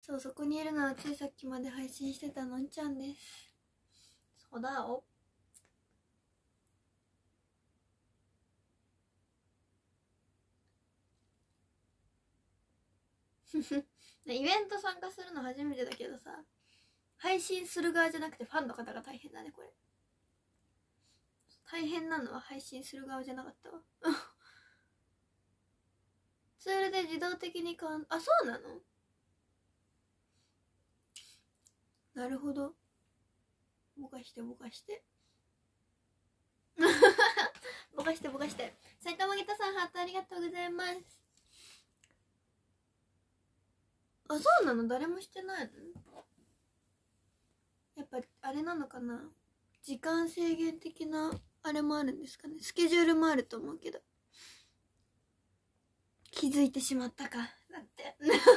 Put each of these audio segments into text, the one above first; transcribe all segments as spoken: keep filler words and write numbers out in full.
そう、そこにいるのはついさっきまで配信してたのんちゃんです。そうだおイベント参加するの初めてだけどさ、配信する側じゃなくてファンの方が大変だね。これ大変なのは配信する側じゃなかったわツールで自動的にかんあそうなの。なるほど。ぼかしてぼかしてぼかしてぼかして。埼玉ギタさんハートありがとうございます。あそうなの。誰もしてないの。やっぱあれなのかな、時間制限的なあれもあるんですかね。スケジュールもあると思うけど。気づいてしまったかだって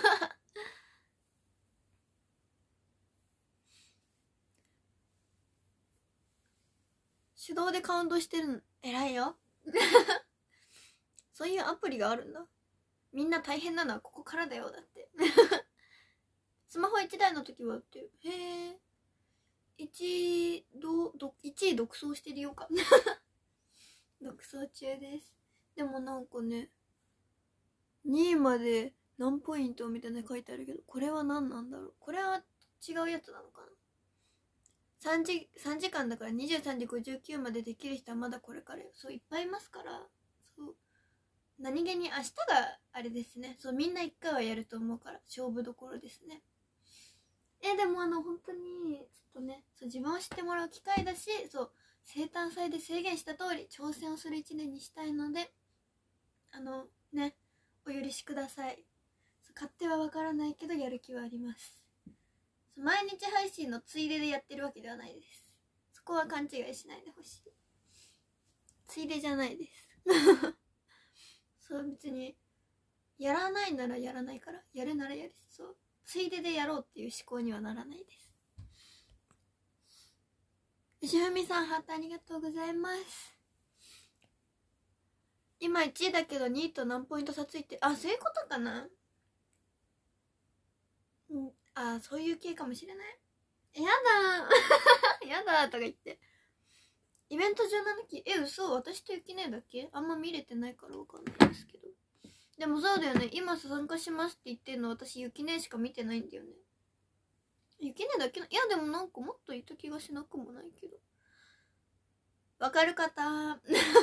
手動でカウントしてるの偉いよそういうアプリがあるんだ。みんな大変なのはここからだよだってスマホいちだいの時はってへえいちどどいちい独走してるよか独走中です。でもなんかねにいまで何ポイントみたいな書いてあるけど、これは何なんだろう。これは違うやつなのかな。3時、さんじかんだからにじゅうさんじごじゅうきゅうまでできる人はまだこれからよ。そういっぱいいますから。そう何気に明日があれですね。そうみんないっかいはやると思うから勝負どころですね。えでもあの本当にちょっとね、そう自分を知ってもらう機会だし、そう生誕祭で制限した通り挑戦をするいちねんにしたいので、あのねお許しください。勝手はわからないけどやる気はあります。毎日配信のついででやってるわけではないです。そこは勘違いしないでほしい。ついでじゃないですそう別にやらないならやらないから、やるならやる。そうついででやろうっていう思考にはならないです。吉文さんハートありがとうございます。今いちいだけどにいと何ポイント差ついて、あそういうことかな。うんあそういう系かもしれない。やだやだとか言ってイベントじゅうななきえ嘘。私とゆきねえだっけ。あんま見れてないからわかんないですけど。でもそうだよね、今参加しますって言ってるの私ゆきねえしか見てないんだよね。ゆきねえだっけな。いやでもなんかもっといた気がしなくもないけど。わかる方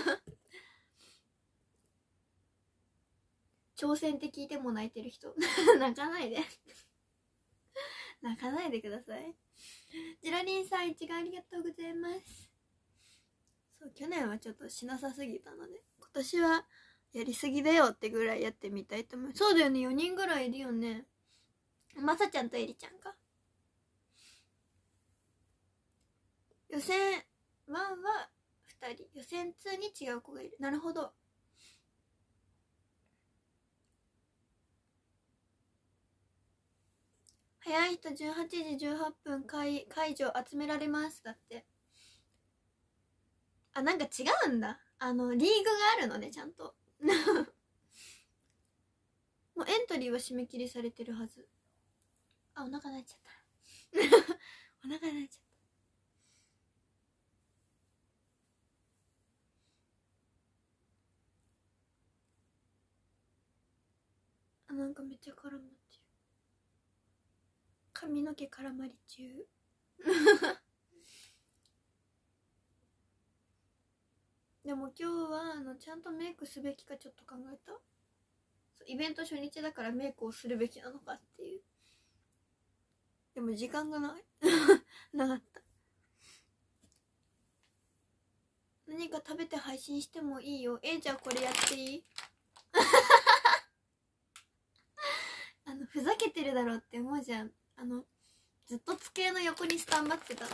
挑戦って聞いても泣いてる人泣かないで泣かないでください。ジラリンさんいちごありがとうございます。そう去年はちょっとしなさすぎたので今年はやりすぎだよってぐらいやってみたいと思う。そうだよね、よにんぐらいいるよね。まさちゃんとえりちゃんか。予選いちはふたり、予選にに違う子がいる。なるほど。早い人じゅうはちじじゅうはっぷん解除集められますだって。あなんか違うんだ。あのリーグがあるのねちゃんともうエントリーは締め切りされてるはず。あお腹鳴っちゃったお腹鳴っちゃったあなんかめっちゃ絡まってる。髪の毛絡まり中でも今日はあのちゃんとメイクすべきかちょっと考えた。イベント初日だからメイクをするべきなのかっていう。でも時間がないなかった。何か食べて配信してもいいよ。えー、じゃあこれやっていいあのふざけてるだろうって思うじゃん。あのずっと机の横にスタンバってたの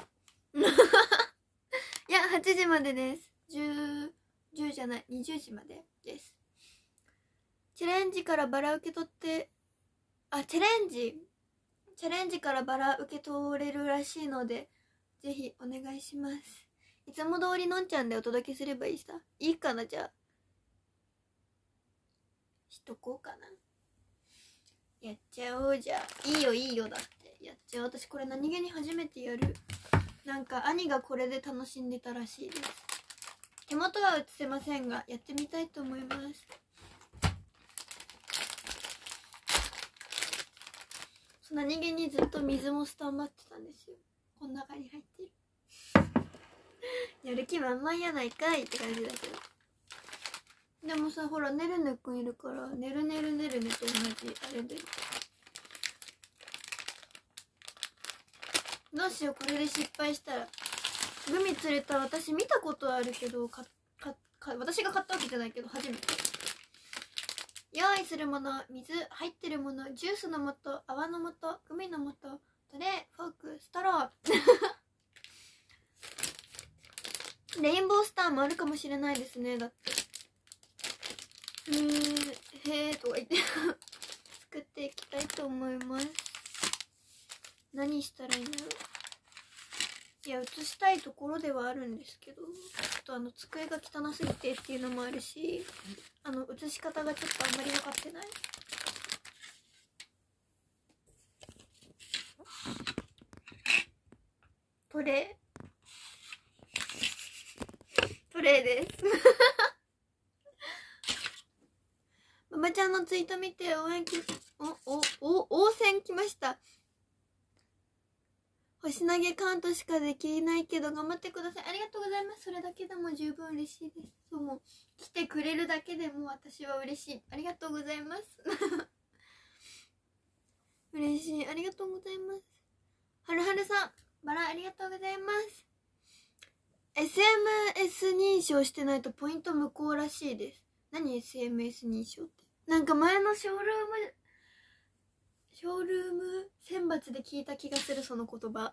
いやはちじまでです。じゅう、じゅうじゃないにじゅうじまでです。チャレンジからバラ受け取ってあチャレンジチャレンジからバラ受け取れるらしいのでぜひお願いします。いつも通りのんちゃんでお届けすればいいさ。いいかな。じゃあしとこうかな。 やっちゃおうじゃ。いいよいいよだってやっちゃう。私これ何気に初めてやる。なんか兄がこれで楽しんでたらしいです。手元は映せませんがやってみたいと思います。何気にずっと水もスタンバってたんですよ。この中に入ってる。やる気満々やないかいって感じだけど。でもさ、ほらねるねくんいるからねるねるねるねと同じあれで。どうしよう、これで失敗したら。グミ釣れた。私見たことあるけどかかか私が買ったわけじゃないけど初めて。用意するもの、水、入ってるもの、ジュースの素、泡の素、グミの素、トレー、フォーク、ストロー。レインボースターもあるかもしれないですね。だってうーん、へーとか言って作っていきたいと思います。何したらいいんだろう。いや、写したいところではあるんですけど、ちょっとあの机が汚すぎてっていうのもあるし、あの写し方がちょっとあんまり分かってない。トレートレーですママちゃんのツイート見て応援きおおお応戦来ました。星投げカウントしかできないけど頑張ってください。ありがとうございます。それだけでも十分嬉しいです。そう、もう来てくれるだけでも私は嬉しい。ありがとうございます嬉しい。ありがとうございます。はるはるさん、バラありがとうございます。 エスエムエス 認証してないとポイント無効らしいです。何 エスエムエス 認証って。なんか前のショールームショールーム選抜で聞いた気がする、その言葉。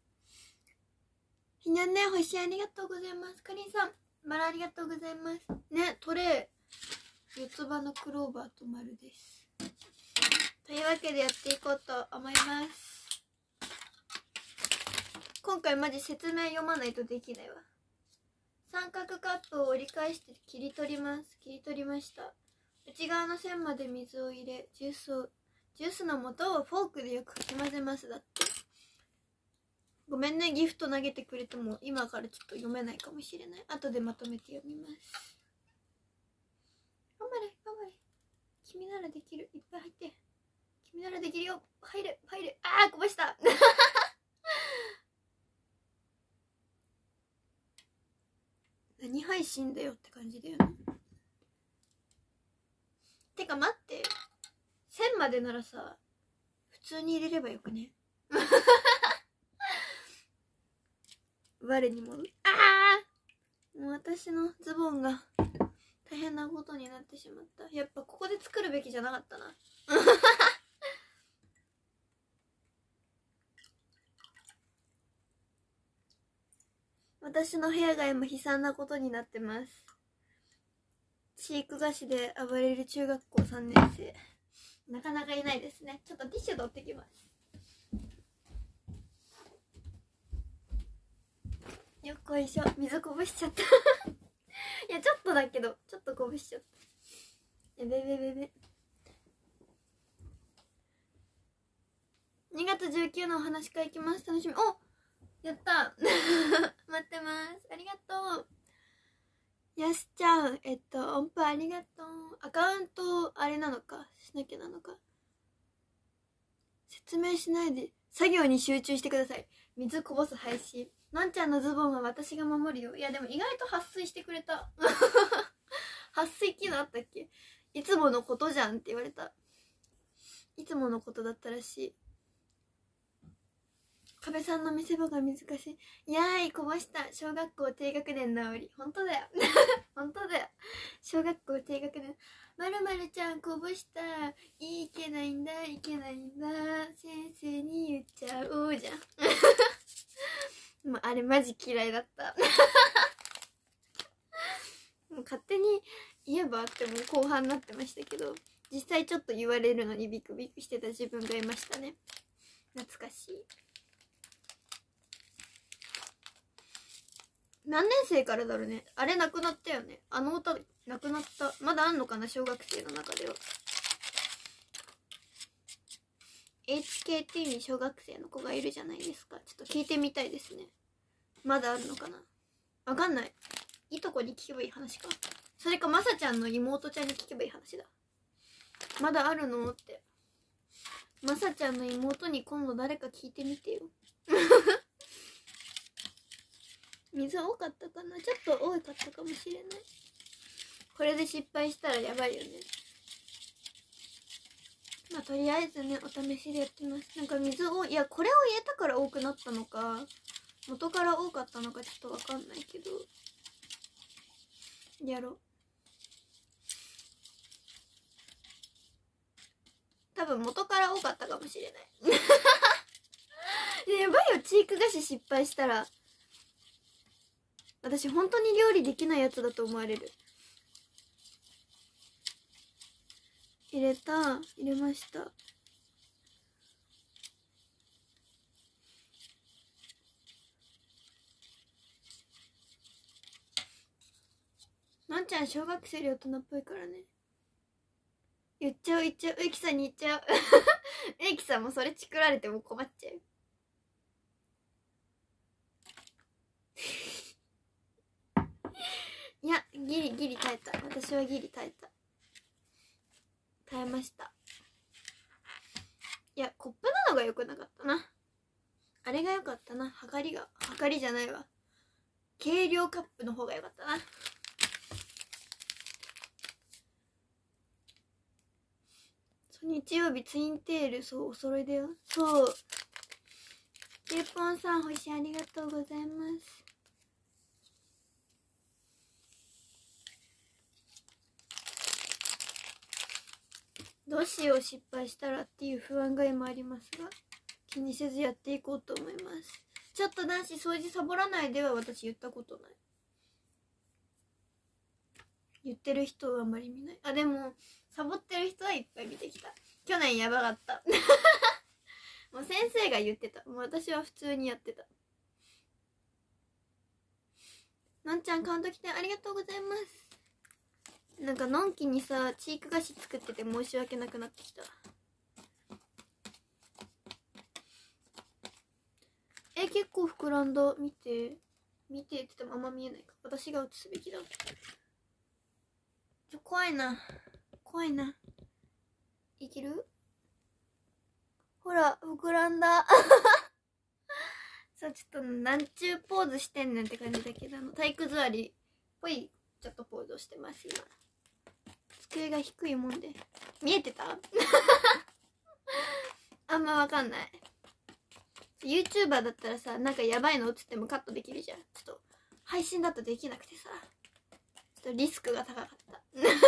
ひにゃんね、星ありがとうございます。かりんさん、バラありがとうございます。ね、トレー、四つ葉のクローバーと丸です。というわけでやっていこうと思います。今回マジ説明読まないとできないわ。三角カップを折り返して切り取ります。切り取りました。内側の線まで水を入れ、ジュースをジュースの素をフォークでよくかき混ぜます。だって。ごめんね、ギフト投げてくれても今からちょっと読めないかもしれない。後でまとめて読みます。頑張れ頑張れ、君ならできる。いっぱい入って、君ならできるよ。入る入る。あー、こぼした何配信だよって感じだよね。てか待って、線までならさ普通に入れればよくね我にもああ、もう私のズボンが大変なことになってしまった。やっぱここで作るべきじゃなかったな私の部屋が今悲惨なことになってます。飼育菓子で暴れる中学校さんねん生、なかなかいないですね。ちょっとティッシュ取ってきます。よっこいしょ。水こぼしちゃったいや、ちょっとだけどちょっとこぼしちゃった。やべべべべ。にがつじゅうくにちのお話会行きます。楽しみ。お、やった待ってます。ありがとうやすちゃん。えっと音符ありがとう。アカウントあれなのかしなきゃなのか。説明しないで作業に集中してください。水こぼす配信。なんちゃんのズボンは私が守るよ。いやでも意外と撥水してくれた撥水機能あったっけ。いつものことじゃんって言われた。いつものことだったらしい。壁さんの見せ場が難しい。いやーい、こぼした。小学校低学年なおり。本当だよ本当だよ。小学校低学年。まるまるちゃんこぼした。いけないんだいけないんだ、先生に言っちゃおうじゃんもうあれマジ嫌いだったもう勝手に言えばってもう後半になってましたけど、実際ちょっと言われるのにビクビクしてた自分がいましたね。懐かしい。何年生からだろうね。あれなくなったよね。あの歌なくなった。まだあんのかな、小学生の中では。 エイチケーティー に小学生の子がいるじゃないですか。ちょっと聞いてみたいですね。まだあるのかな。わかんない。いとこに聞けばいい話か。それかまさちゃんの妹ちゃんに聞けばいい話だ。まだあるのって。まさちゃんの妹に今度誰か聞いてみてよ。水多かったかな。ちょっと多かったかもしれない。これで失敗したらやばいよね。まあとりあえずね、お試しでやってます。なんか水を、いやこれを入れたから多くなったのか元から多かったのかちょっとわかんないけど、やろう。多分元から多かったかもしれないやばいよ、チーク菓子失敗したら私本当に料理できないやつだと思われる。入れた、入れました。なんちゃん小学生より大人っぽいからね。言っちゃう言っちゃう、植木さんに言っちゃう植木さんもそれチクられても困っちゃういや、ギリギリ耐えた。私はギリ耐えた。耐えました。いや、コップなのが良くなかったな。あれが良かったな。はかりが、はかりじゃないわ。計量カップの方が良かったな。そう、日曜日ツインテール、そう、お揃いだよ。そう。ケーポンさん、星ありがとうございます。どうしよう、失敗したらっていう不安が今ありますが、気にせずやっていこうと思います。ちょっと男子掃除サボらないでは私言ったことない。言ってる人はあんまり見ない。あ、でもサボってる人はいっぱい見てきた。去年やばかったもう先生が言ってた。もう私は普通にやってた。のんちゃんカウント来てありがとうございます。なんかのんきにさ、チーク菓子作ってて申し訳なくなってきた。え、結構膨らんだ。見て見てって言ってもあんま見えないか。私が映すべきだ。ちょ、怖いな怖いな。いける？ほら膨らんだそう、ちょっとなんちゅうポーズしてんねんって感じだけど、あの体育座りっぽいちょっとポーズをしてます今。机が低いもんで見えてたあんまわかんない。 YouTuber だったらさ、なんかやばいの映ってもカットできるじゃん。ちょっと配信だとできなくてさ、ちょっとリスクが高かった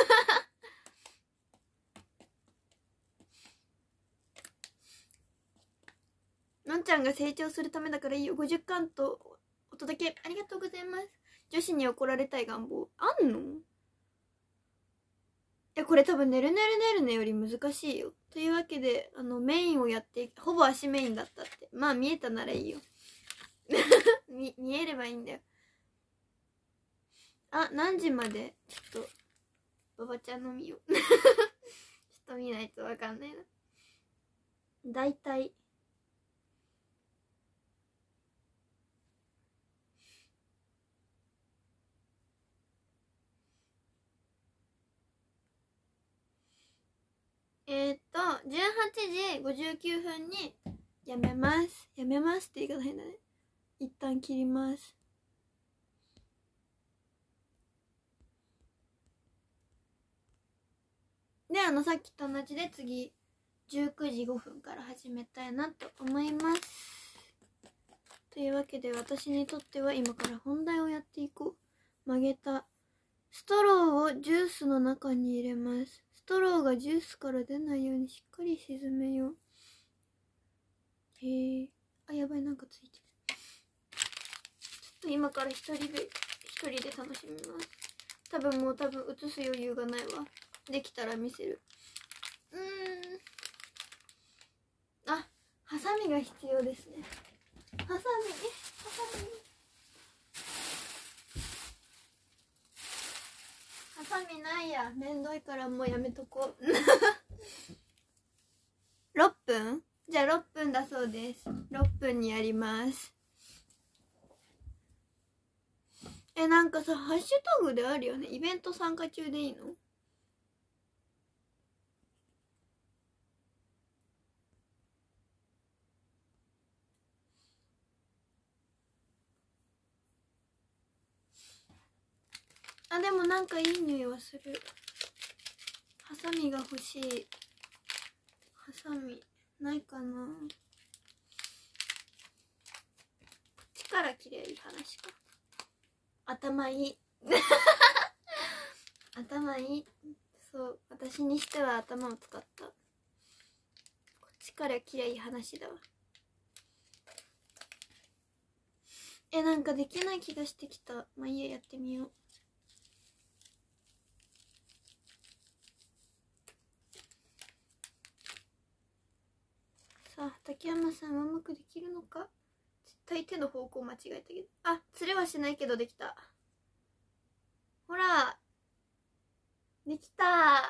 のんちゃんが成長するためだからいいよ。ごじゅっかんとお届けありがとうございます。女子に怒られたい願望あんの？いや、これ多分ねるねるねるねより難しいよ。というわけで、あのメインをやって、ほぼ足メインだったって。まあ見えたならいいよ見, 見えればいいんだよ。あ、何時までちょっとババちゃんのみよちょっと見ないとわかんないな。だいたいえー、っとじゅうはちじごじゅうきゅうふんにやめますやめますって言い方変だね。一旦切ります。で、あのさっきと同じで次じゅうくじごふんから始めたいなと思います。というわけで私にとっては今から本題をやっていこう。曲げたストローをジュースの中に入れます。ストローがジュースから出ないようにしっかり沈めよう。へえ、あ、やばい、なんかついてる。ちょっと今から一人で一人で楽しみます。多分もう多分映す余裕がないわ。できたら見せる。うーん、あ、ハサミが必要ですね。ハサミ、ハサミハサミないや。めんどいからもうやめとこうろっぷんじゃあろっぷんだそうです。ろっぷんにやります。え、なんかさ、ハッシュタグであるよね。イベント参加中でいいの？あ、でもなんかいい匂いはする。ハサミが欲しい。ハサミないかな。こっちから切れる話か。頭いい頭いい。そう、私にしては頭を使った。こっちから切れい話だわ。え、なんかできない気がしてきた。まあいいや、やってみよう。さあ、竹山さんはうまくできるのか。絶対手の方向間違えたけど。あ、釣れはしないけどできた。ほらできた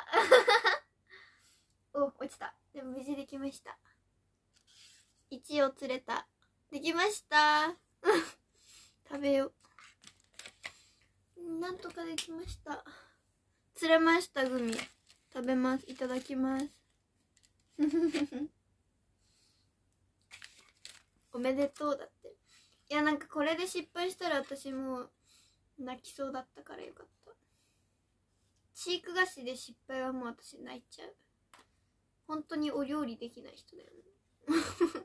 お、落ちた。でも無事できました。一応釣れた。できました食べよう。なんとかできました。釣れました。グミ食べます。いただきますおめでとうだって。いや、なんかこれで失敗したら私もう泣きそうだったからよかった。チーク菓子で失敗はもう私泣いちゃう。本当にお料理できない人だよね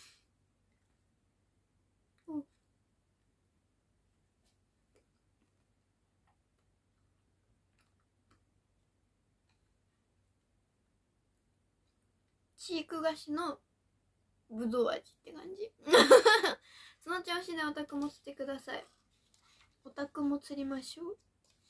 チーク菓子のぶどう味って感じその調子でオタクも釣ってください。オタクも釣りましょう。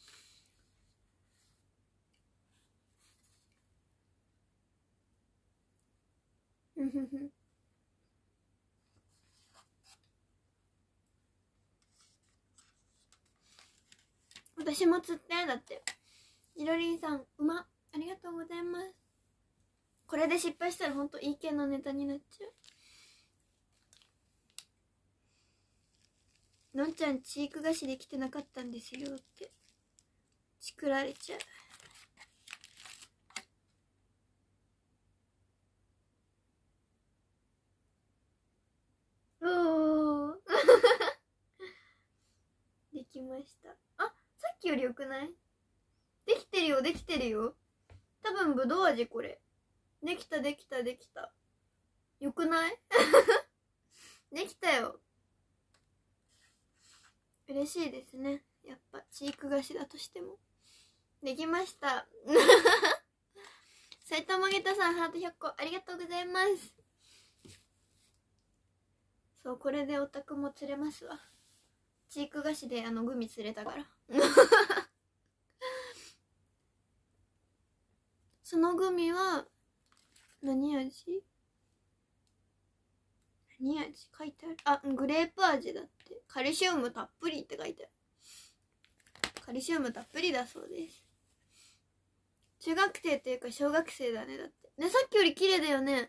私も釣って。だっていろりんさんうま、ありがとうございます。これで失敗したらほんといい系のネタになっちゃう。のんちゃんチーク菓子できてなかったんですよってチクられちゃうおーできました。あ、さっきよりよくない？できてるよ、できてるよ。多分ぶどう味これ。できたできたできた。よくないできたよ。嬉しいですね。やっぱチーク菓子だとしてもできました埼玉ゲタさんハートひゃっこありがとうございます。そう、これでオタクも釣れますわ。チーク菓子であのグミ釣れたからそのグミは何味？何味書いてある？あ、グレープ味だって。カルシウムたっぷりって書いてある。カルシウムたっぷりだそうです。中学生っていうか小学生だね。だってね、さっきより綺麗だよね。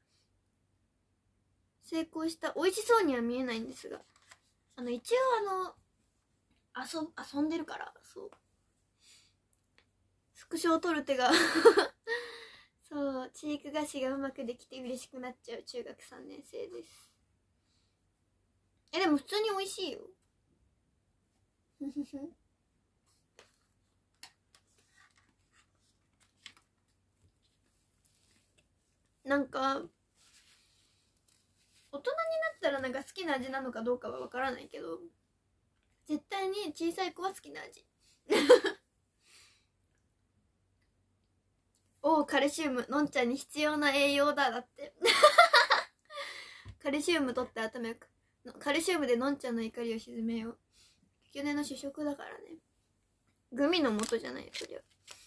成功した。美味しそうには見えないんですが、あの一応あの遊遊んでるから、そうスクショを撮る手がそう、チーク菓子がうまくできて嬉しくなっちゃう中学さんねん生です。え、でも普通に美味しいよなんか大人になったらなんか好きな味なのかどうかはわからないけど、絶対に小さい子は好きな味おお、カルシウムのんちゃんに必要な栄養だ。だってカルシウム取って頭よく。カルシウムでのんちゃんの怒りを鎮めよう。去年の主食だからね。グミの元じゃないよそりゃ。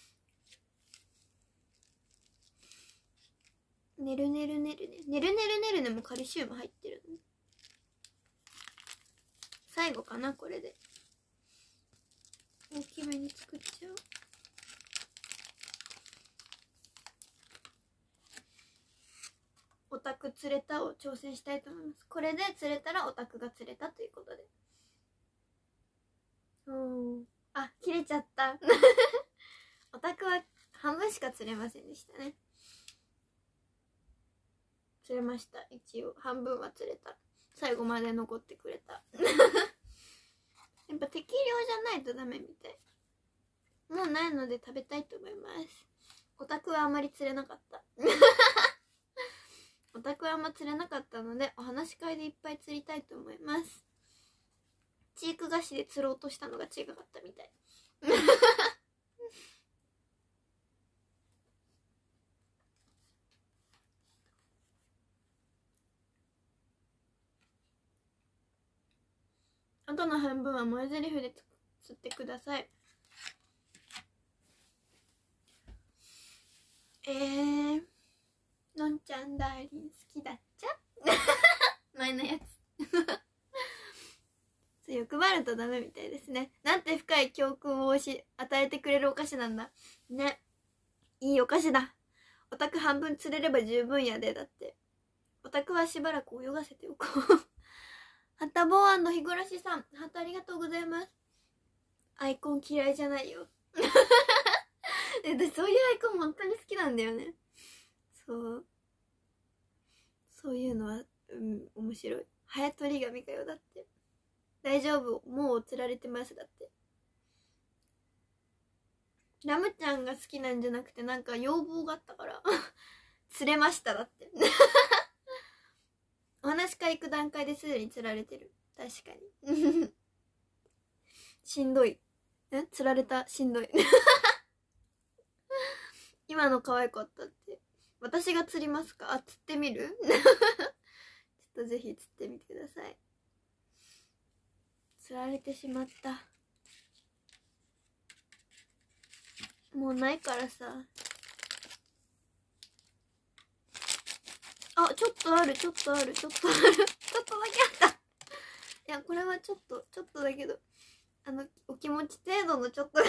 ねるねるねるねねるねるねるねもカルシウム入ってるの。最後かなこれで。大きめに作っちゃう。 オタク釣れたを挑戦したいと思います。これで釣れたらオタクが釣れたということで。おー、あ、切れちゃったオタクは半分しか釣れませんでしたね。釣れました。一応半分は釣れた。最後まで残ってくれたやっぱ適量じゃないとダメみたい。もうないので食べたいと思います。オタクはあまり釣れなかったオタクはあんま釣れなかったので、お話し会でいっぱい釣りたいと思います。チーク菓子で釣ろうとしたのが違かったみたいあとの半分は萌え台詞で釣ってください。えー、のんちゃんダーリン好きだっちゃ前のやつ欲張るとダメみたいですね。なんて深い教訓をし与えてくれるお菓子なんだね。いいお菓子だ。オタク半分釣れれば十分やで。だってオタクはしばらく泳がせておこうハタボー&日暮さん、ハートありがとうございます。アイコン嫌いじゃないよ私そういうアイコン本当に好きなんだよね。そうそういうのは、うん、面白い。ハヤトリガミかよ。だって大丈夫、もう釣られてます。だってラムちゃんが好きなんじゃなくて、なんか要望があったから釣れました。だってお話会行く段階ですでに釣られてる。確かにしんどい。え釣られた。しんどい今の可愛かったって。私が釣りますか？あ、釣ってみるちょっとぜひ釣ってみてください。釣られてしまった。もうないからさ。あ、ちょっとある、ちょっとある、ちょっとあるちょっとだけあったいや、これはちょっと、ちょっとだけど、あの、お気持ち程度のちょっとがあ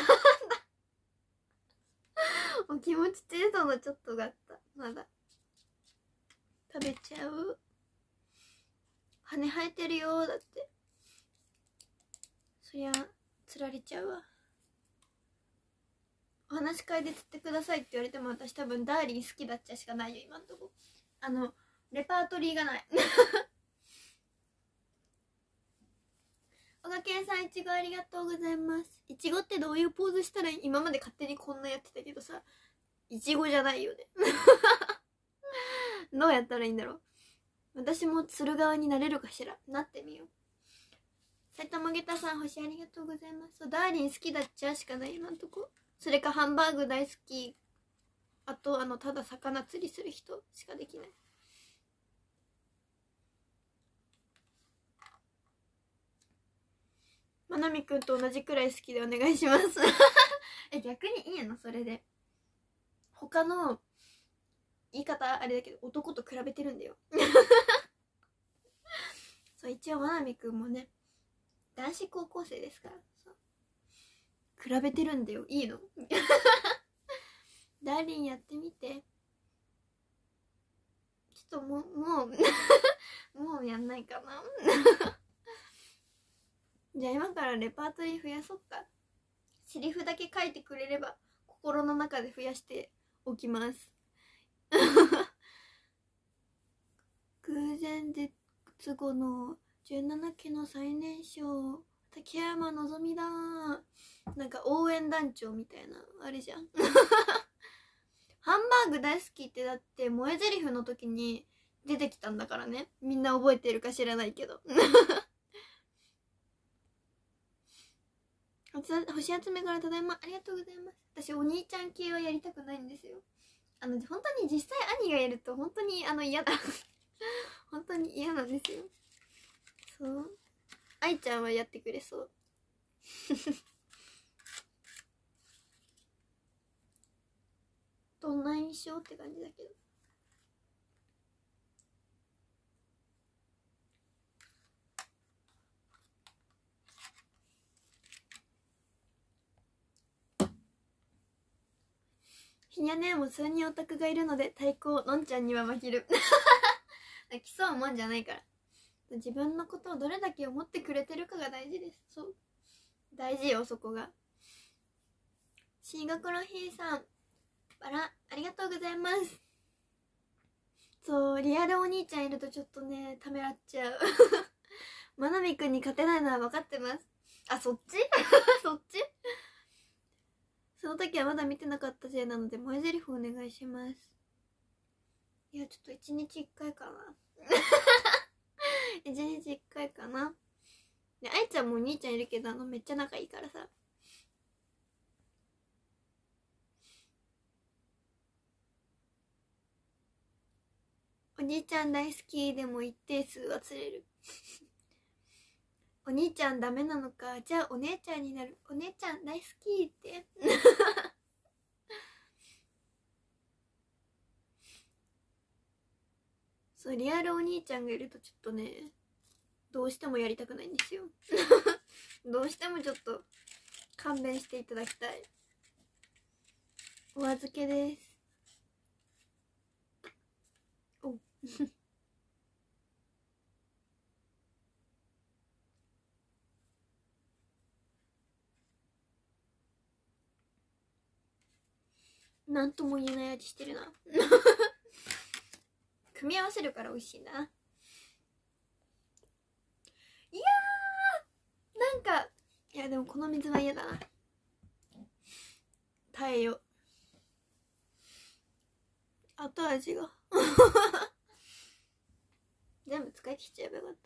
ったお気持ち程度のちょっとがあった。まだ食べちゃう。羽生えてるよ。だってそりゃ釣られちゃうわ。お話し会で釣ってくださいって言われても、私多分ダーリン好きだっちゃしかないよ今んとこ。あのレパートリーがない小賀健さん、いちごありがとうございます。いちごってどういうポーズしたらいい？今まで勝手にこんなやってたけどさ、いちごじゃないよねどうやったらいいんだろう。私も釣る側になれるかしら。なってみよう。埼玉ゲタさん、星ありがとうございます。そう、ダーリン好きだっちゃしかない今んとこ。それかハンバーグ大好き。あとあのただ魚釣りする人しかできない。まなみくんと同じくらい好きでお願いしますえ、逆にいいのそれで。他の言い方あれだけど男と比べてるんだよそう、一応まなみくんもね男子高校生ですから、そう比べてるんだよ。いいのダーリンやってみて。ちょっともうもうもうやんないかなじゃあ今からレパートリー増やそっか。セリフだけ書いてくれれば心の中で増やしておきます偶然絶後のじゅうななきの最年少竹山のぞみだ。なんか応援団長みたいなあれじゃんハンバーグ大好きってだって萌え台詞の時に出てきたんだからね。みんな覚えてるか知らないけど星集めからただいまありがとうございます。私お兄ちゃん系はやりたくないんですよ。あの本当に実際兄がやると本当にあの嫌だ本当に嫌なんですよ。そう愛ちゃんはやってくれそうどんな印象って感じだけど。ひにゃねも数人オタクがいるので対抗のんちゃんには負ける競うもんじゃないから。自分のことをどれだけ思ってくれてるかが大事です。そう、大事よ、そこが。進学の日さん、バラありがとうございます。そう、リアルお兄ちゃんいるとちょっとね、ためらっちゃう。まなみくんに勝てないのは分かってます。あ、そっちそっちその時はまだ見てなかったせいなので、前台詞お願いします。いや、ちょっと一日一回かな。一日一回かな。で、愛ちゃんもお兄ちゃんいるけど、あの、めっちゃ仲いいからさ。お兄ちゃん大好きでも一定数は釣れる。お兄ちゃんダメなのか、じゃあお姉ちゃんになる。お姉ちゃん大好きってそう、リアルお兄ちゃんがいるとちょっとね、どうしてもやりたくないんですよ。どうしてもちょっと勘弁していただきたい。お預けです。おなんとも言えない味してるな。組み合わせるから美味しいんだな。いやー、なんか、いやでもこの水は嫌だな。耐えよ。後味が全部使い切っちゃえばよかった。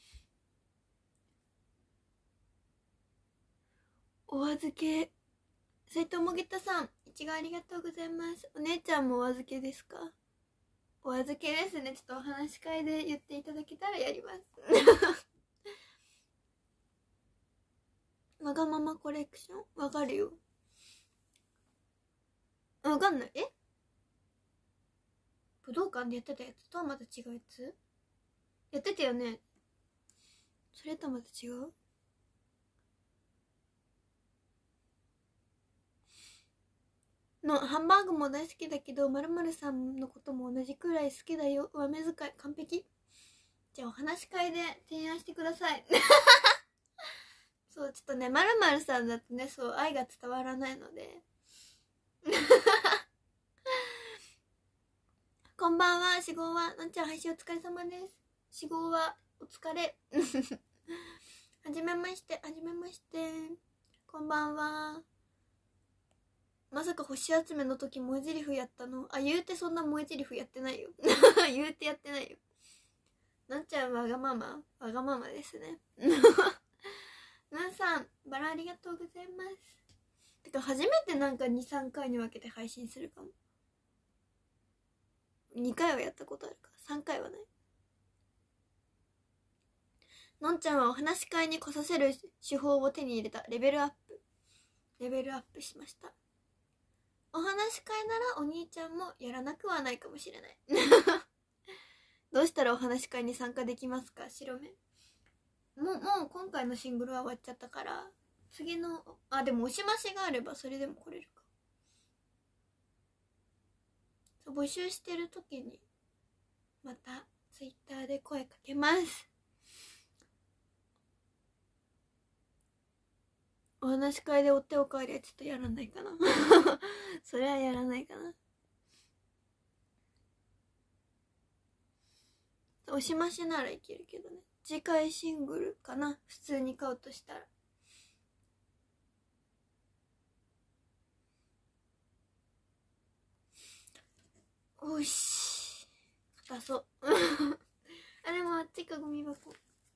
お預け。斉藤もぎたさん、いちごありがとうございます。お姉ちゃんもお預けですか？お預けですね。ちょっとお話し会で言っていただけたらやりますわがままコレクションわかるよ。わかんない。え、武道館でやってたやつとはまた違うやつやってたよね。それとはまた違う。のハンバーグも大好きだけど、まるまるさんのことも同じくらい好きだよ。上目遣い完璧。じゃあお話し会で提案してくださいそう、ちょっとね、まるまるさんだってね、そう愛が伝わらないのでこんばんは。しごうはのんちゃん、配信お疲れ様です。しごうはお疲れはじめまして、はじめまして。こんばんは。まさか星集めの時萌え台詞やったの？あ、言うてそんな萌え台詞やってないよ言うてやってないよ。なんちゃんわがままわがままですねなんさん、バラありがとうございます。てか初めてなんか に,さん 回に分けて配信するかも。にかいはやったことあるか、さんかいはない。のんちゃんはお話し会に来させる手法を手に入れた。レベルアップレベルアップしました。お話し会ならお兄ちゃんもやらなくはないかもしれないどうしたらお話し会に参加できますか？白目。もう、もう今回のシングルは終わっちゃったから、次の、あ、でも押し増しがあればそれでも来れるか。そう、募集してる時にまたツイッターで声かけます。お話し会で追っておかわりはちょっとやらないかなそれはやらないかな。押し増しならいけるけどね。次回シングルかな、普通に買うとしたら。おし硬そうあ、でもあっちか、ゴミ箱。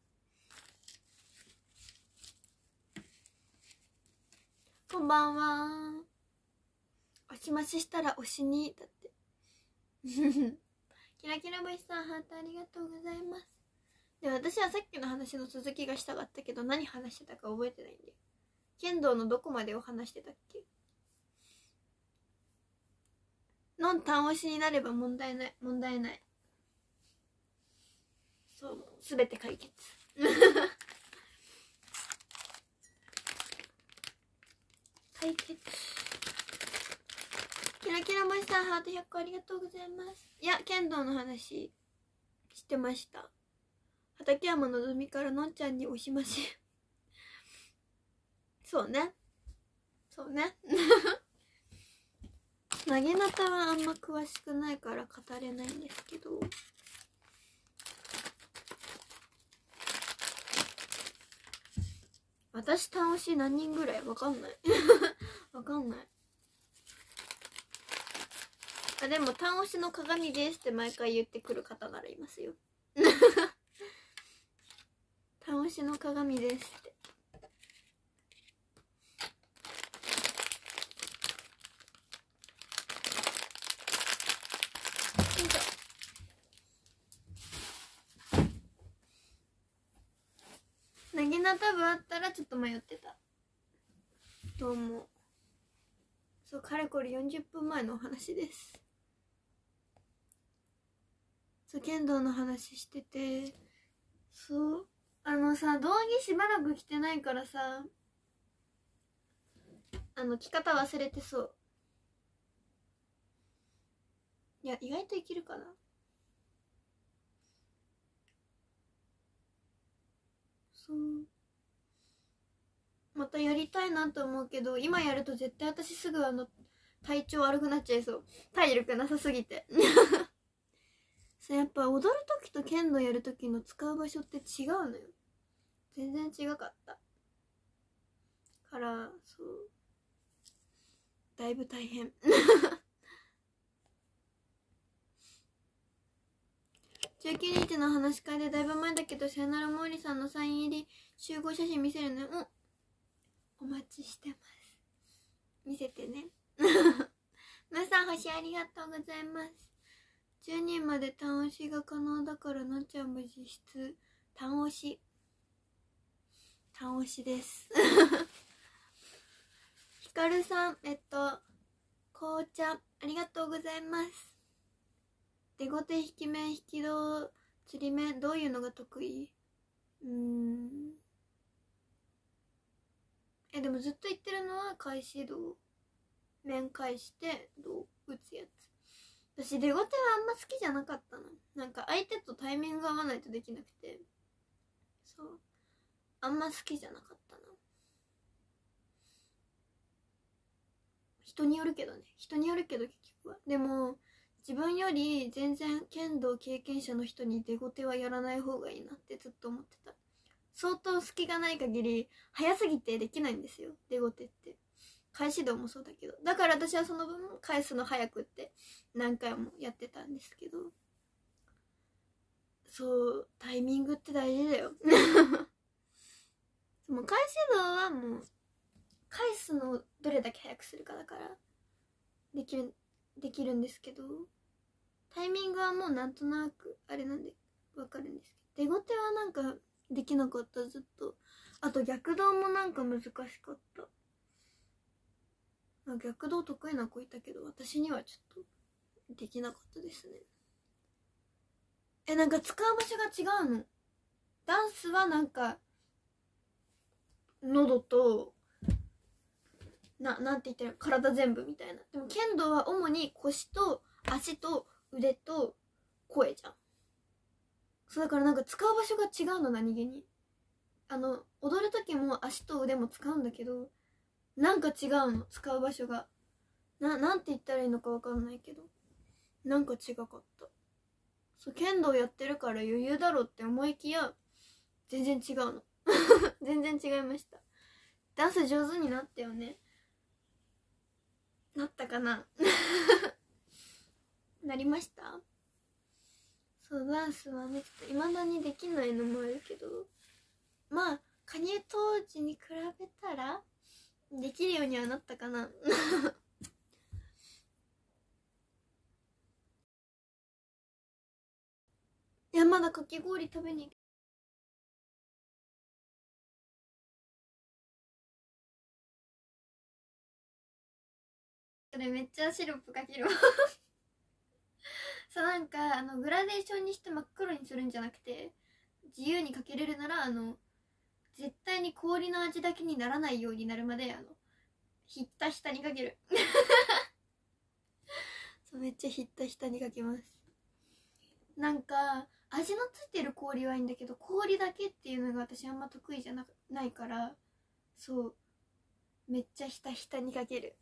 こんばんは。押し増ししたら押しにだってキラキラ星さん、ハートありがとうございます。で、私はさっきの話の続きがしたかったけど、何話してたか覚えてないんで。剣道のどこまでを話してたっけ？のん単押しになれば問題ない。問題ない。そう、すべて解決解決。キラキラ星さん、ハートひゃっこありがとうございます。いや、剣道の話しってました。畠山のぞみからのんちゃんに押しましそうねそうね投げなたはあんま詳しくないから語れないんですけど、私倒し何人ぐらいわかんないわかんない。あ、でも倒しの鏡ですって毎回言ってくる方ならいますよ倒しの鏡ですって。なぎなた部あったらちょっと迷ってたと思う。そう、かれこれよんじゅっぷんまえのお話です。そう、剣道の話してて、そう、あのさ、道着しばらく着てないからさ、あの着方忘れてそう。いや、意外といけるかな。そう、またやりたいなと思うけど、今やると絶対私すぐあの体調悪くなっちゃいそう。体力なさすぎてそう、やっぱ踊る時と剣道やる時の使う場所って違うのよ。全然違かったから、そう、だいぶ大変じゅうくにちの話し会でだいぶ前だけど、さよなら毛利さんのサイン入り集合写真見せるね。おお待ちしてます。見せてねむさん星ありがとうございます。じゅうにんまで単押しが可能だから、のんちゃんも実質単押し単押しですひかるさん、えっと紅茶ありがとうございます。出後手引き面引き胴釣り面どういうのが得意？うーんえでもずっと言ってるのは返し胴、面返して胴打つやつ。私出後手はあんま好きじゃなかったの。なんか相手とタイミング合わないとできなくて、そうあんま好きじゃなかったな。人によるけどね人によるけど結局は。でも自分より全然剣道経験者の人に出後手はやらない方がいいなってずっと思ってた。相当隙がない限り早すぎてできないんですよ、出後手って。返し道もそうだけど、だから私はその分返すの早くって何回もやってたんですけど、そうタイミングって大事だよもう返し道はもう返すのをどれだけ早くするかだからできるできるんですけど、タイミングはもうなんとなくあれなんでわかるんですけど、出後手はなんかできなかった、ずっと。あと逆道もなんか難しかった。逆道得意な子いたけど私にはちょっとできなかったですね。えなんか使う場所が違うの。ダンスはなんか喉とななんて言ったら体全部みたいな。でも剣道は主に腰と足と腕と声じゃん。そうだからなんか使う場所が違うの、何気に。あの踊る時も足と腕も使うんだけど、なんか違うの、使う場所が。ななんて言ったらいいのか分かんないけど、なんか違かった。そう剣道やってるから余裕だろって思いきや全然違うの全然違いました。ダンス上手になったよね。なったかななりました。そうダンスはねちょっと未だにできないのもあるけど、まあ加入当時に比べたらできるようにはなったかないやまだかき氷食べに行く。それめっちゃシロップかけるそうなんかあのグラデーションにして真っ黒にするんじゃなくて、自由にかけれるならあの絶対に氷の味だけにならないようになるまであのひったひたにかけるそうめっちゃひったひたにかけます。なんか味のついてる氷はいいんだけど、氷だけっていうのが私あんま得意じゃ な, ないから、そうめっちゃひたひたにかける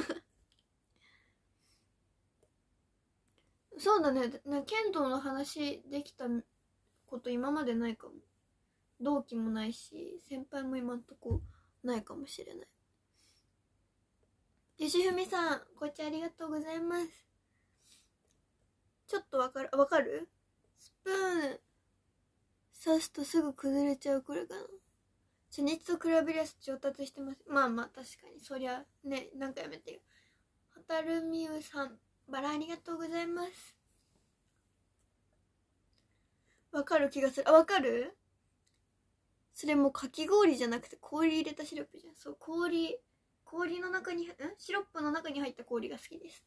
そうだね。な剣道の話できたこと今までないかも。同期もないし先輩も今んとこないかもしれない。よしふみさん、こっちありがとうございます。ちょっとわかるわかるスプーン刺すとすぐ崩れちゃうこれかな。初日と比べりゃ上達してます。まあまあ確かにそりゃね。なんかやめてよ。ホタルミウさん、バラありがとうございます。わかる気がする。あ、わかる？それもうかき氷じゃなくて氷入れたシロップじゃん。そう、氷氷の中にんシロップの中に入った氷が好きです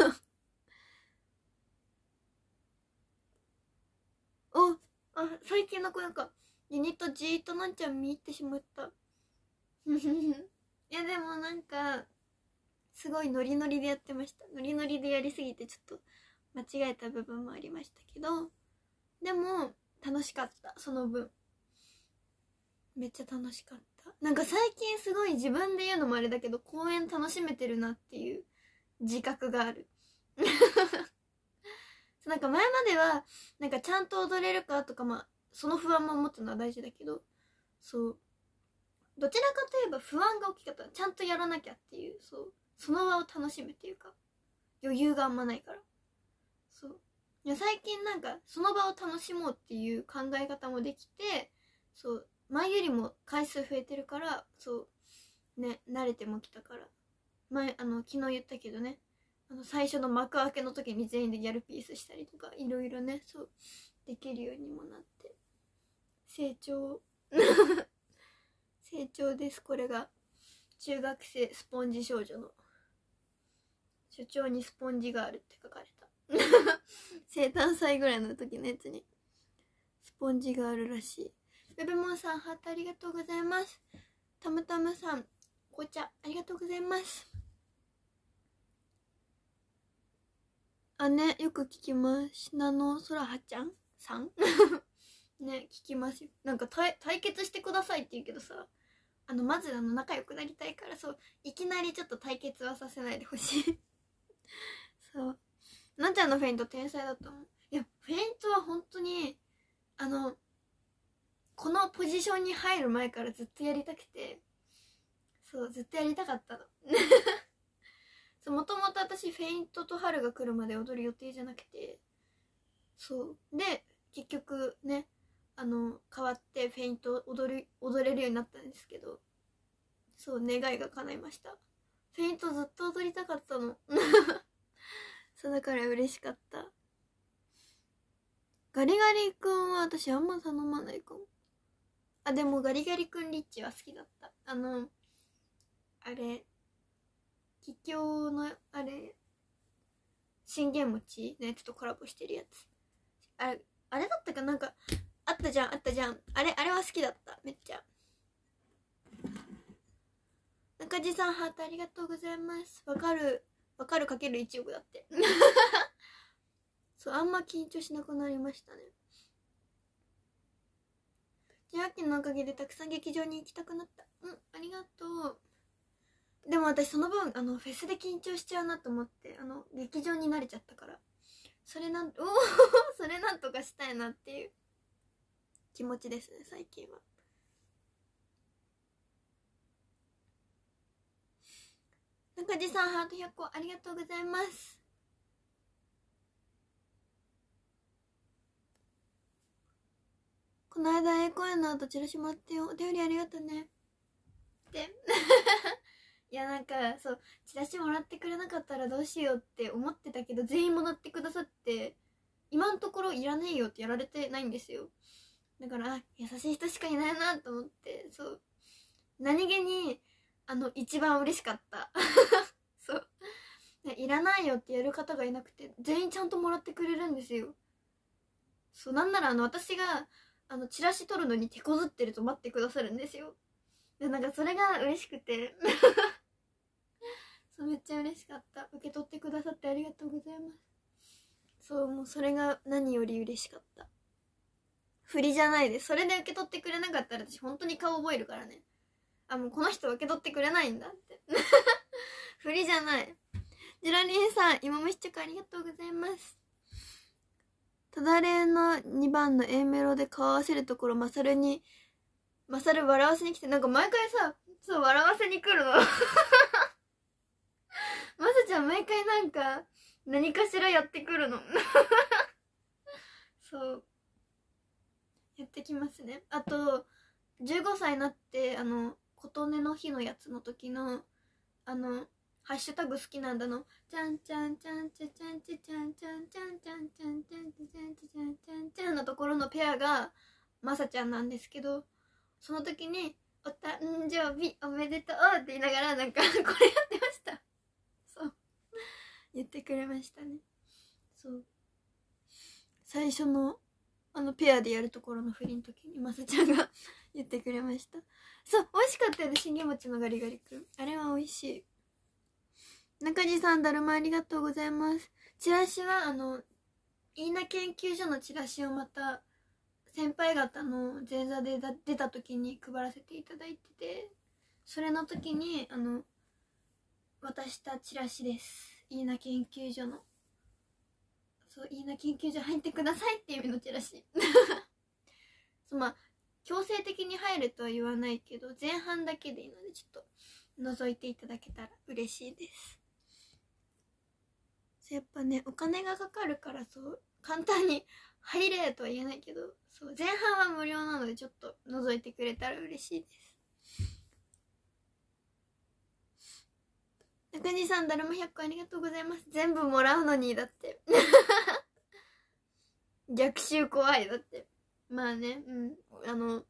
お、あ、最近なんかなんかユニットじーっとなんちゃん見入ってしまったいやでもなんかすごいノリノリでやってました。ノリノリでやりすぎてちょっと間違えた部分もありましたけど、でも楽しかった。その分めっちゃ楽しかった。なんか最近すごい自分で言うのもあれだけど公演楽しめてるなっていう自覚があるなんか前まではなんかちゃんと踊れるかとか、まあその不安も持つのは大事だけど、そうどちらかといえば不安が大きかった。ちゃんとやらなきゃっていう、そうその場を楽しむっていうか余裕があんまないから。そういや最近なんかその場を楽しもうっていう考え方もできて、そう前よりも回数増えてるから、そうね慣れてもきたから。前あの昨日言ったけどね、あの最初の幕開けの時に全員でギャルピースしたりとかいろいろね、そうできるようにもなって成長成長です。これが中学生スポンジ少女の所長にスポンジがあるって書かれた生誕祭ぐらいの時のやつにスポンジがあるらしい。ベベモンさんハートありがとうございます。たむたむさん紅茶ありがとうございます。あね、よく聞きます。なのそらはちゃんさんね、聞きますよ。なんか対対決してくださいって言うけどさ、あのまずあの仲良くなりたいから、そういきなりちょっと対決はさせないでほしいそうなっちゃんのフェイント天才だと思う。いやフェイントは本当にあのこのポジションに入る前からずっとやりたくて、そうずっとやりたかったのそうもともと私フェイントと春が来るまで踊る予定じゃなくて、そうで結局ねあの変わってフェイント踊る踊れるようになったんですけど、そう願いが叶いました。フェイントずっと踊りたかったのそうだから嬉しかった。ガリガリ君は私あんま頼まないかも。あでもガリガリ君リッチは好きだった。あのあれ桔梗のあれ信玄餅のやつとコラボしてるやつ、あれあれだったかなんかあったじゃんあったじゃんあれあれは好きだっためっちゃ。中地さんハートありがとうございます。わかるわかるかけるいちおくだってそうあんま緊張しなくなりましたね。じゃあきのおかげでたくさん劇場に行きたくなった。うんありがとう。でも私その分あのフェスで緊張しちゃうなと思って、あの劇場に慣れちゃったから、それなんおそれなんとかしたいなっていう気持ちですね最近は。中地さんハートひゃっこありがとうございます。この間 A 公演の後チラシもらってよ。お便りありがとうねっていやなんかそうチラシもらってくれなかったらどうしようって思ってたけど、全員もらってくださって今のところいらねえよってやられてないんですよ。だから優しい人しかいないなと思って、そう何気にあの一番嬉しかったそういらないよってやる方がいなくて全員ちゃんともらってくれるんですよ。そうなんならあの私があのチラシ取るのに手こずってると待ってくださるんですよ。でなんかそれが嬉しくてそうめっちゃ嬉しかった。受け取ってくださってありがとうございます。そうもうそれが何より嬉しかった。 振りじゃないです。それで受け取ってくれなかったら私本当に顔覚えるからね。あ、もうこの人受け取ってくれないんだって振りじゃない。ジュラリンさん、芋虫チョコありがとうございます。ただれのにばんの A メロで顔合わせるところ、マサルにマサル笑わせに来て、なんか毎回さ、そう笑わせに来るのマサちゃん毎回なんか何かしらやってくるのそうやってきますね。あとじゅうごさいになって、あの琴音の日のやつの時のあのハッシュタグ好きなんだの、ちゃんちゃんちゃんちゃちゃんちゃちゃんちゃんちゃんちゃんちゃんちゃんちゃんちゃんちゃんちゃんのところのペアがまさちゃんなんですけど、その時にお誕生日おめでとうって言いながらなんかこれやってました。そう言ってくれましたね。そう最初のあのペアでやるところの振りの時にまさちゃんが言ってくれました。そう美味しかったよね、信玄餅のガリガリ君。あれは美味しい。中地さん、だるまありがとうございます。チラシはあのいいな研究所のチラシをまた先輩方の前座で出た時に配らせていただいてて、それの時にあの渡したチラシです。いいな研究所の、そういいな研究所入ってくださいっていう意味のチラシそう、まあ強制的に入るとは言わないけど前半だけでいいのでちょっと覗いていただけたら嬉しいです。やっぱねお金がかかるからそう簡単に入れとは言えないけど、そう前半は無料なのでちょっと覗いてくれたら嬉しいです。中西さん、だるまひゃっこありがとうございます。全部もらうのにだって逆襲怖い。だってまあね、うんあの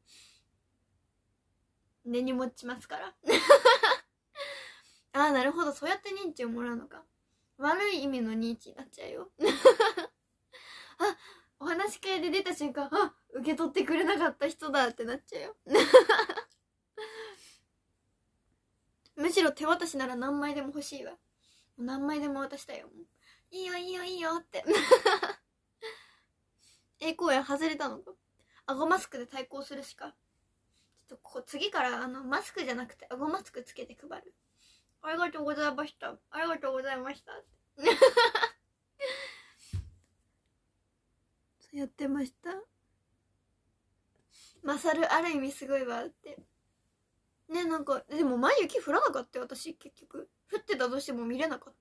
根に持ちますからああなるほど、そうやって認知をもらうのか。悪い意味の認知になっちゃうよあ、お話し会で出た瞬間、あ、受け取ってくれなかった人だってなっちゃうよむしろ手渡しなら何枚でも欲しいわ。何枚でも渡したよ。いいよいいよいいよってA 公演外れたのか。顎マスクで対抗するしか。ちょっとここ次からあのマスクじゃなくて顎マスクつけて配る。ありがとうございました、ありがとうございましたそうやってました。マサルある意味すごいわってね。なんかでも前雪降らなかったよ私。結局降ってたとしても見れなかった。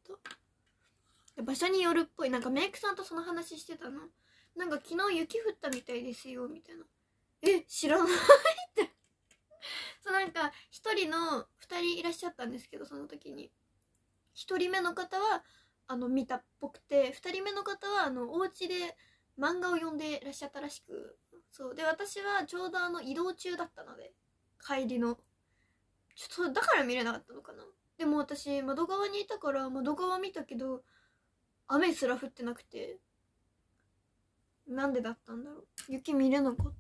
場所によるっぽい。なんかメイクさんとその話してたの。なんか昨日雪降ったみたいですよみたいな。え知らないってそうなんか一人の二人いらっしゃったんですけど、その時に一人目の方はあの見たっぽくて、二人目の方はあのお家で漫画を読んでいらっしゃったらしく、そうで私はちょうどあの移動中だったので帰りのちょっとだから見れなかったのかな。でも私窓側にいたから窓側見たけど雨すら降ってなくて、なんでだったんだろう。雪見れなかった。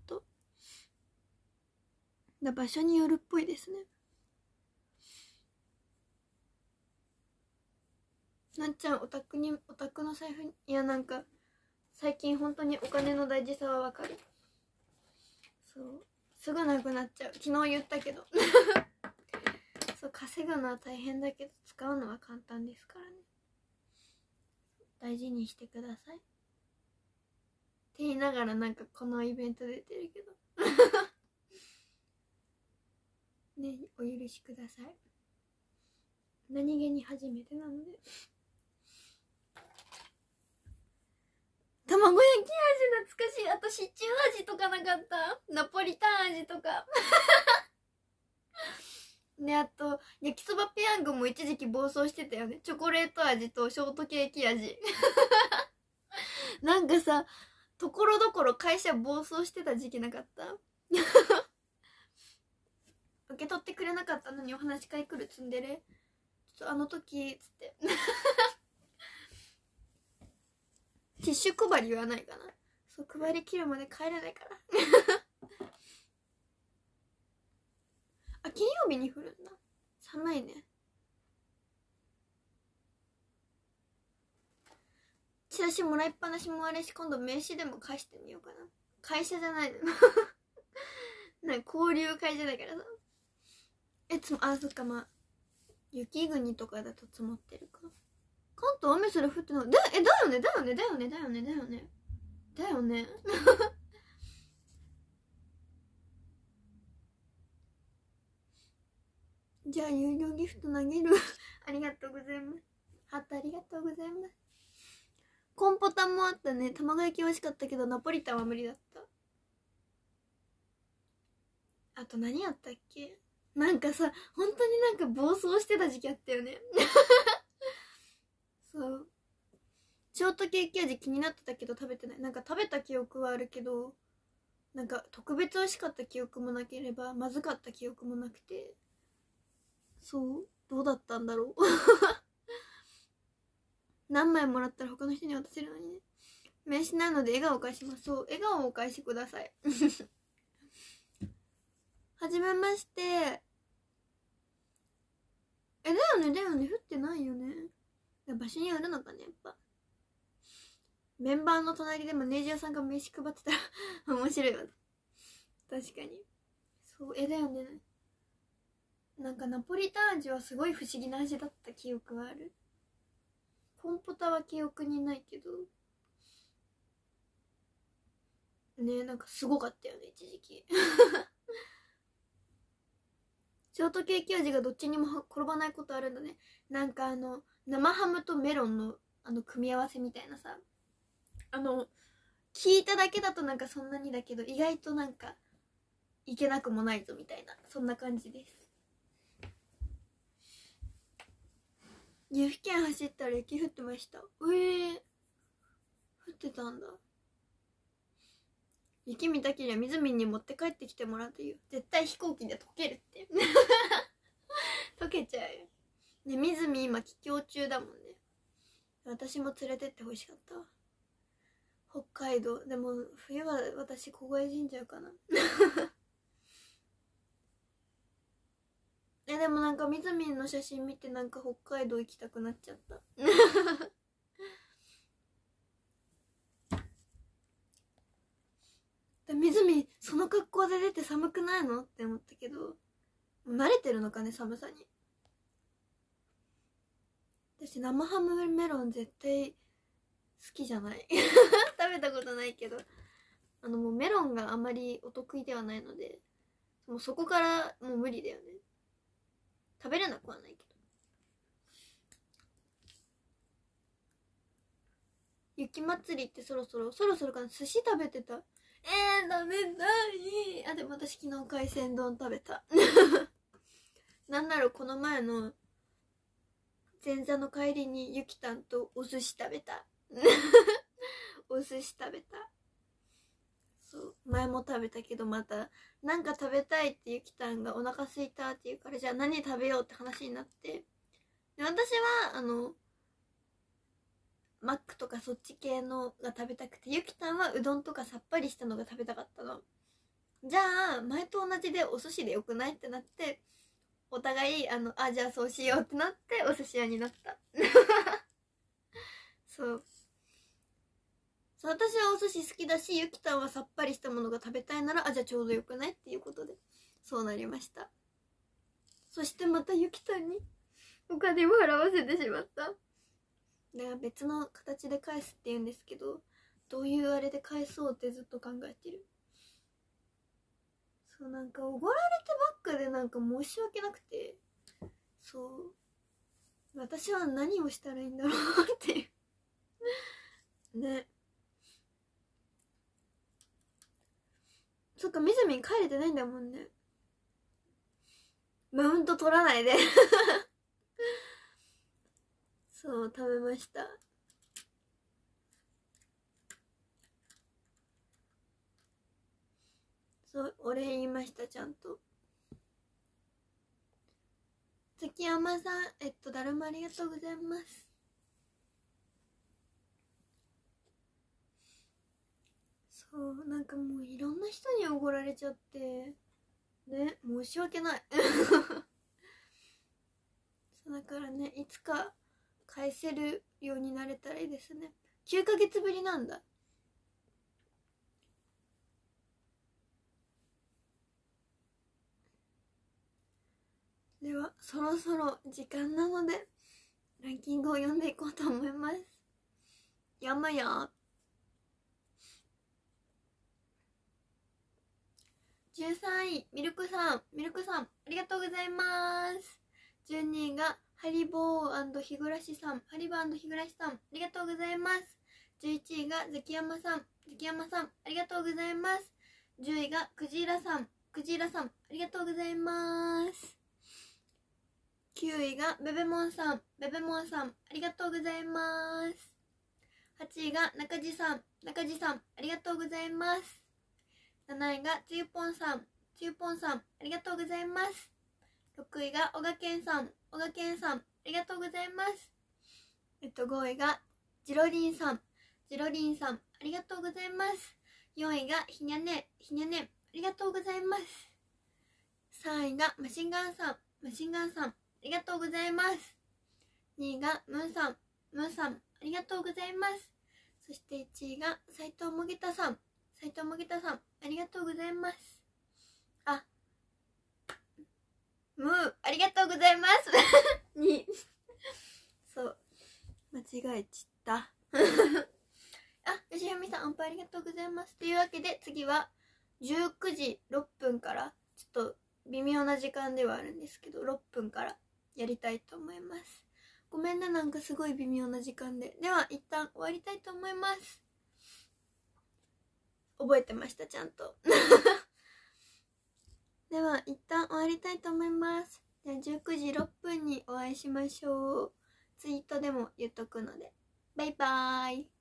だ場所によるっぽいですね。なんちゃんオタクにオタクの財布に、いやなんか最近本当にお金の大事さはわかる。そうすぐなくなっちゃう。昨日言ったけどそう稼ぐのは大変だけど使うのは簡単ですからね。大事にしてくださいって言いながらなんかこのイベント出てるけどね、お許しください。何気に初めてなので。卵焼き味懐かしい。あとシチュー味とかなかった？ナポリタン味とかね、あと焼きそばペヤングも一時期暴走してたよね。チョコレート味とショートケーキ味なんかさ、ところどころ会社暴走してた時期なかった受け取ってくれなかったのにお話し会来るツンデレ、ちょっとあの時つってティッシュ配りはないかな。そう配り切るまで帰れないからあ、金曜日に降るんだ。寒いね。チラシもらいっぱなしもあれし、今度名刺でも返してみようかな。 会社じゃないのなんか交流会じゃないからさ。えつもあそっか、まあ雪国とかだと積もってるか。関東雨すら降ってない。だえだよねだよねだよねだよねだよねだよねじゃあ有料ギフト投げるありがとうございます。ハートありがとうございます。コンポタンもあったね。卵焼き美味しかったけどナポリタンは無理だった。あと何やったっけ。なんかさ本当になんか暴走してた時期あったよねそうショートケーキ味気になってたけど食べてない。なんか食べた記憶はあるけど、なんか特別美味しかった記憶もなければまずかった記憶もなくて、そうどうだったんだろう何枚もらったら他の人に渡せるのにね。名刺なので笑顔を返します。そう笑顔をお返しくださいはじめまして。えだよねだよね降ってないよね。場所によるのかね。やっぱメンバーの隣でマネージャーさんが名刺配ってたら面白いわね。確かにそうえだよね。なんかナポリタン味はすごい不思議な味だった記憶はある。コンポタは記憶にないけどね。なんかすごかったよね一時期ショートケーキ味がどっちにも転ばないことあるんだね。なんかあの生ハムとメロンのあの組み合わせみたいなさ、あの聞いただけだとなんかそんなにだけど意外となんかいけなくもないぞみたいな、そんな感じです。岐阜県走ったら雪降ってました。えー、降ってたんだ。雪見たけりゃみずみんに持って帰ってきてもらうという。絶対飛行機で溶けるって溶けちゃうよね。みずみ今帰郷中だもんね。私も連れてってほしかったわ。北海道でも冬は私凍え死んじゃうかなえでもなんかみずみんの写真見てなんか北海道行きたくなっちゃったみずみんその格好で出て寒くないのって思ったけど、慣れてるのかね寒さに。私生ハムメロン絶対好きじゃない食べたことないけど、あのもうメロンがあまりお得意ではないので、もうそこからもう無理だよね。食べれなくはないけど。雪祭りってそろそろそろそろかな。寿司食べてた。えー、食べたい。あでも私昨日海鮮丼食べたなんならこの前の前座の帰りにゆきたんとお寿司食べたお寿司食べた。そう前も食べたけど、またなんか食べたいってゆきたんがお腹すいたって言うから、じゃあ何食べようって話になって、で私はあのマックとかそっち系のが食べたくて、ゆきたんはうどんとかさっぱりしたのが食べたかったの。じゃあ前と同じでお寿司でよくないってなって、お互いあのあじゃあそうしようってなってお寿司屋になったそうそう私はお寿司好きだし、ゆきたんはさっぱりしたものが食べたいならあじゃあちょうどよくないっていうことでそうなりました。そしてまたゆきたんにお金を払わせてしまった。だから別の形で返すって言うんですけど、どういうあれで返そうってずっと考えてる。そうなんかおごられてばっかでなんか申し訳なくて、そう私は何をしたらいいんだろうっていうね。そっかみずみん帰れてないんだもんね。マウント取らないでそう食べました。そうお礼言いましたちゃんと。関山さんえっとだるまありがとうございます。そうなんかもういろんな人におごられちゃってね、申し訳ないそうだからね、いつか返せるようになれたらいいですね。きゅうかげつぶりなんだ。 ではそろそろ時間なのでランキングを読んでいこうと思います。やまやじゅうさんいミルクさん、ミルクさんありがとうございます。じゅうにいがハリボー日暮さん、ハリボー日暮さんありがとうございます。じゅういちいがザキヤマさん、ザキヤマさんありがとうございます。じゅういがクジラさん、クジラさんありがとうございます。きゅういがベベモンさん、ベベモンさんありがとうございます。はちいが中地さん、中地さんありがとうございます。なないがつゆぽんさん、つゆぽんさんありがとうございます。ろくいがおがけんさん、おがけんさんありがとうございます。えっとごいがジロリンさん、ジロリンさんありがとうございます。よんいがひにゃね、ひにゃねありがとうございます。さんいがマシンガンさん、マシンガンさんありがとうございます。にいがムーさん、ムーさんありがとうございます。そしていちいが斉藤もぎたさん、斉藤もぎたさんありがとうございます。あ、ムーありがとうございますにそう間違えちったあ、吉文さん音符ありがとうございます。というわけで次はじゅうくじろっぷんからちょっと微妙な時間ではあるんですけどろっぷんからやりたいと思います。ごめんね、なんかすごい微妙な時間で。では一旦終わりたいと思います。覚えてました、ちゃんとでは一旦終わりたいと思います。じゃあじゅうくじろっぷんにお会いしましょう。ツイートでも言っとくので。バイバーイ。